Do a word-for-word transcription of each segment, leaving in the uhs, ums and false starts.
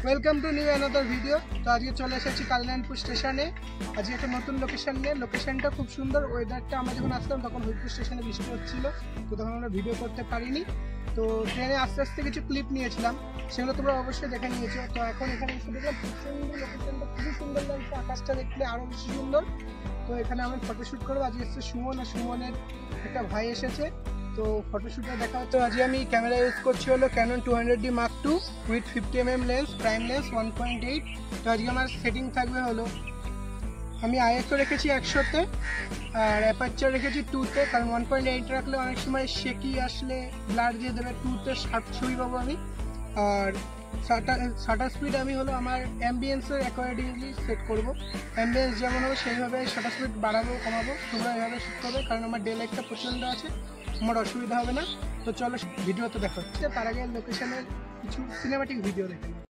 Welcome to new another video. तो आज के चले एसेছি कल्याणपुर स्टेशने। आज एक नतून लोकेशन निये। लोकेशनटा खूब सुंदर। वेदारटा आमरा जखन आसलाम तखन हरिपुर स्टेशने बृष्टि हच्छिलो, तो तखन आमरा भिडियो करते पारिनी। तो ट्रेने आस्ते आस्ते किछु क्लिप निয়েছিলাম, সেগুলো তোমরা অবশ্যই দেখে নিয়েছো। তো এখন এখানে এসে দেখলাম খুব সুন্দর লোকেশনটা, খুব সুন্দর লাগছে। আকাশটা দেখলে আরো বেশি সুন্দর। তো এখানে আমি ফটোশুট করব। আজ এসেছে সুমন, আর সুমনের একটা ভাই এসেছে। তো ফটোশুটে দেখা হচ্ছে। আজ আমি ক্যামেরা ইউজ করছি হলো Canon two hundred D mark two with fifty M M lens, prime lens one point eight. তো আজকে আমার সেটিং থাকবে হলো আমি আইএসও রেখেছি একশোতে, আর অ্যাপারচার রেখেছি টুতে, কারণ ওয়ান পয়েন্ট এইট রাখলে অনেক সময় শেকি আসলে ব্লার দিয়ে দেবে। টুতে ষাট ছবি পাবো আমি। আর শাটার স্পিড আমি হলো আমার অ্যাম্বিয়েন্সের অ্যাকর্ডিংলি সেট করবো। অ্যাম্বিয়েন্স যেমন হবে সেইভাবে শাটার স্পিড বাড়াবো কমাবো, তোমরা এইভাবে সেট করবে, কারণ আমার ডে লাইটটা প্রচণ্ড আছে, আমার অসুবিধা হবে না। তো চলো ভিডিওতে দেখা হচ্ছে। তার আগে লোকেশনের কিছু সিনেমাটিক ভিডিও দেখে নিই।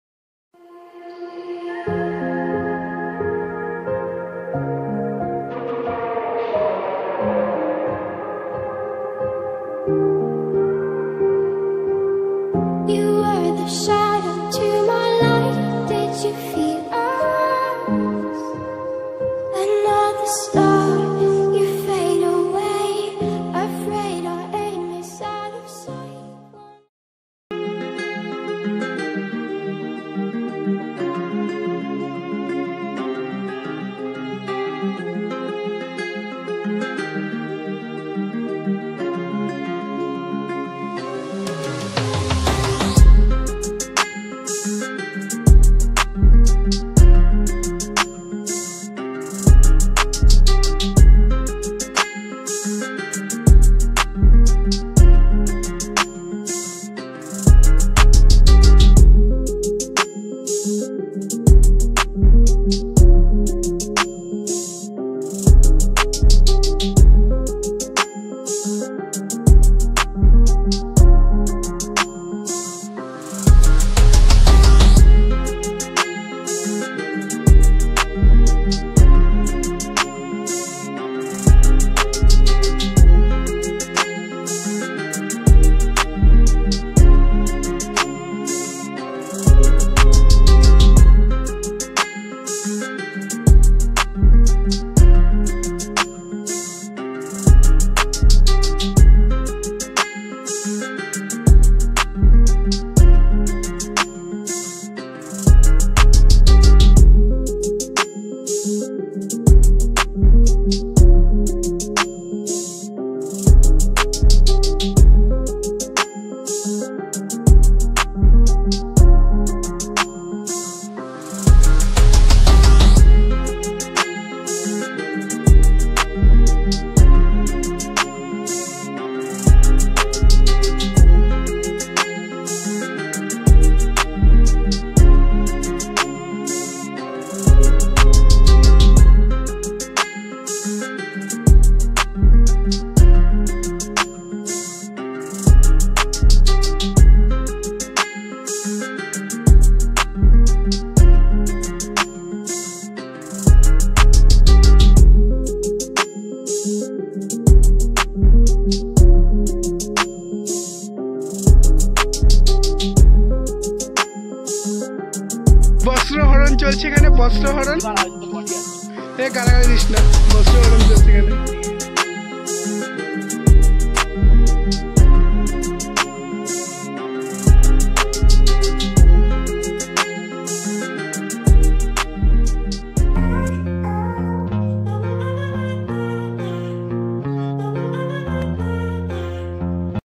বস্ত্রহরণ চলছে এখানে, বস্ত্রহরণ। এ গালাগালি দিস না, বস্ত্রহরণ চলছে এখানে।